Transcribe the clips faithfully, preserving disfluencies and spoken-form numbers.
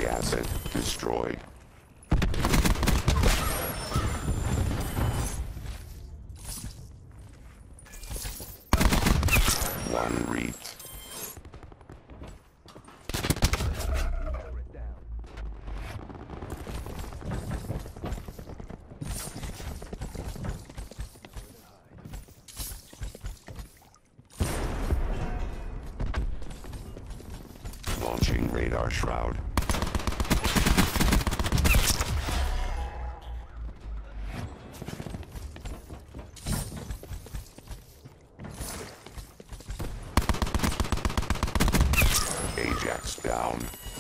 Military asset destroyed. One reaped. Launching radar shroud. Ajax down.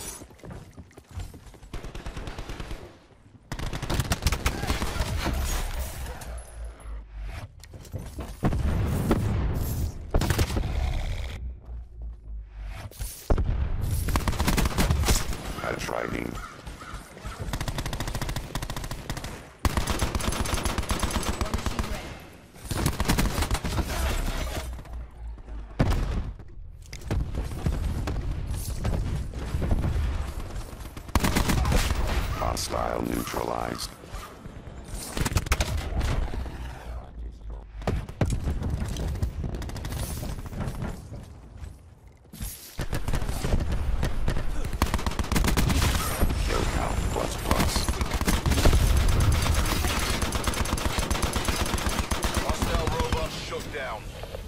That's riding. Hostile neutralized. Kill count plus plus. Hostile robot shut down.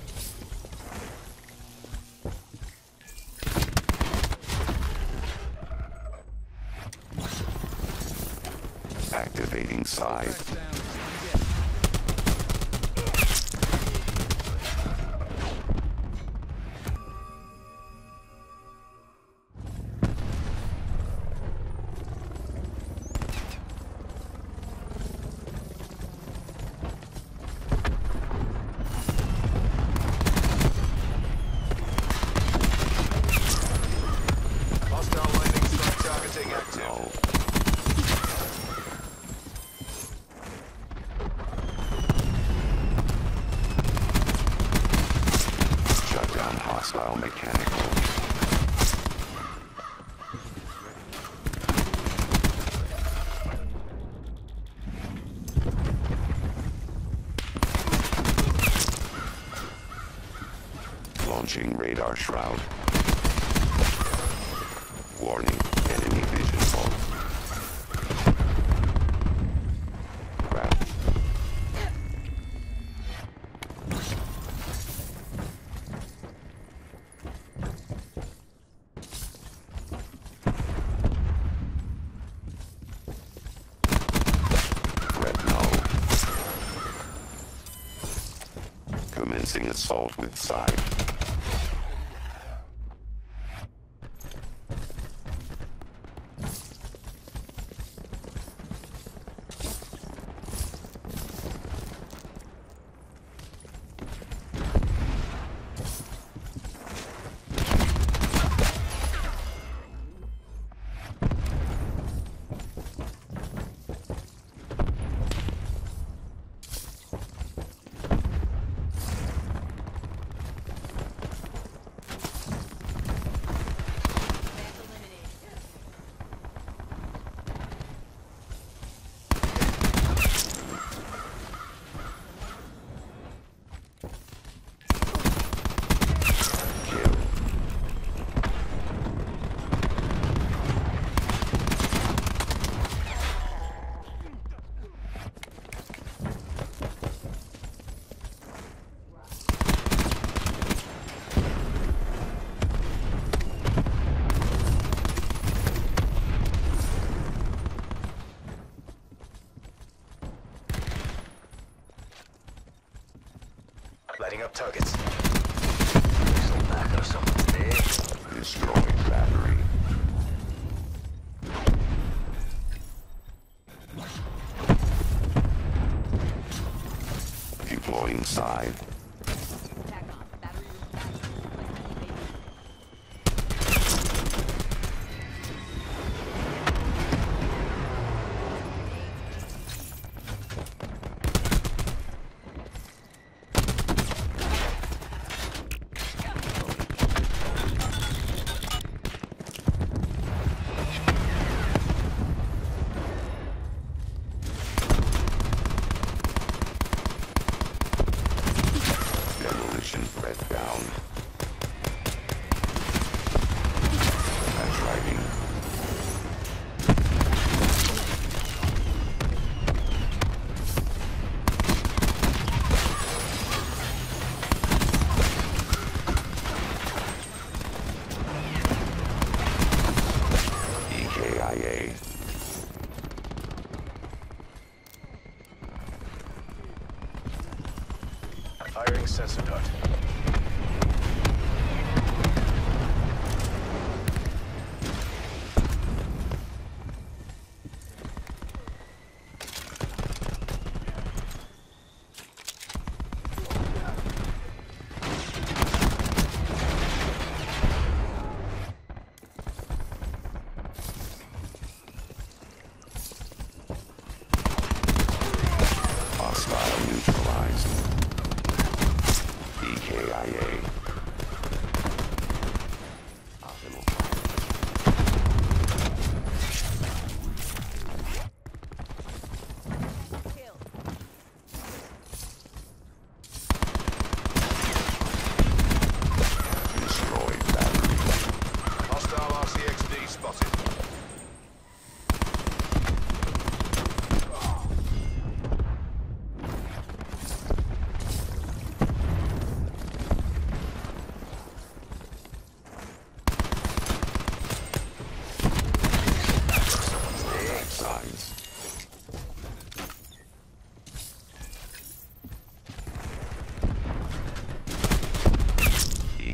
Activating side. Hostile landing strike targeting active. No. Shut down hostile mechanical. Launching radar shroud. Warning, enemy vision fault. Crap. Threat null. Commencing assault with side. Lighting up targets. Some back or something today. Destroying battery. Deploying side.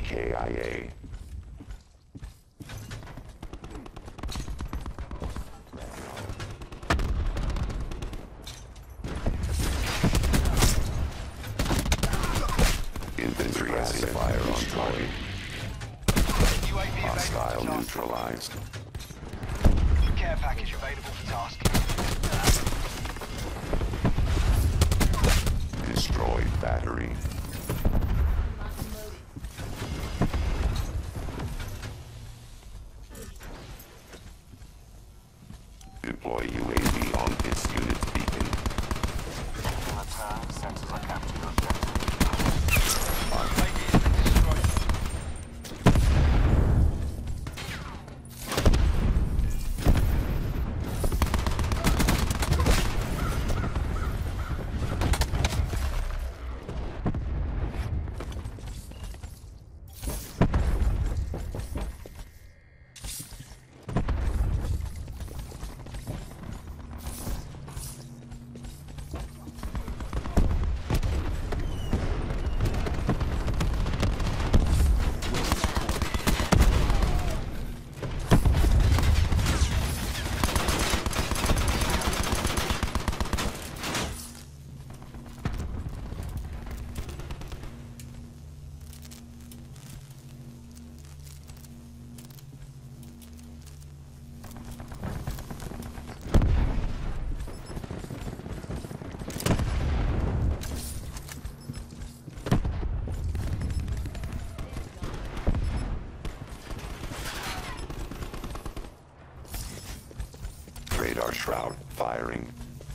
K I A. Infantry acid fire on target. U A V Hostile available for neutralized. task. Care package available for task. Destroyed battery. Deploy U A V on this unit's beacon. U A V has been destroyed. Radar shroud firing.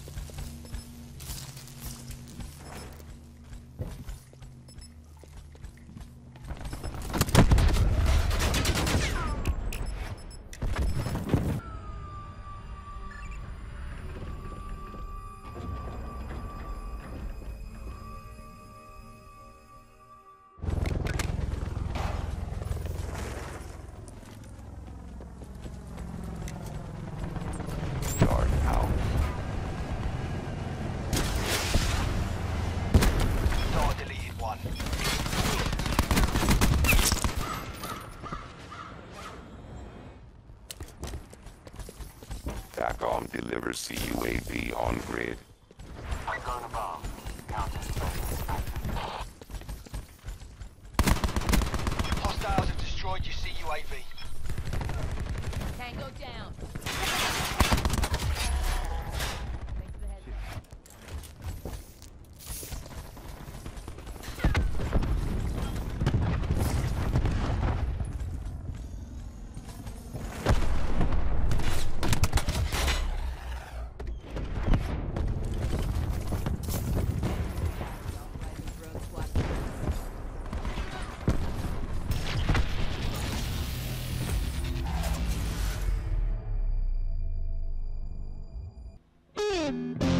Guard out. Star deleted one. TACOM delivers C U A V on grid. Hostiles have destroyed your C U A V. Tango down. Thanks for the heads up. Drone squad.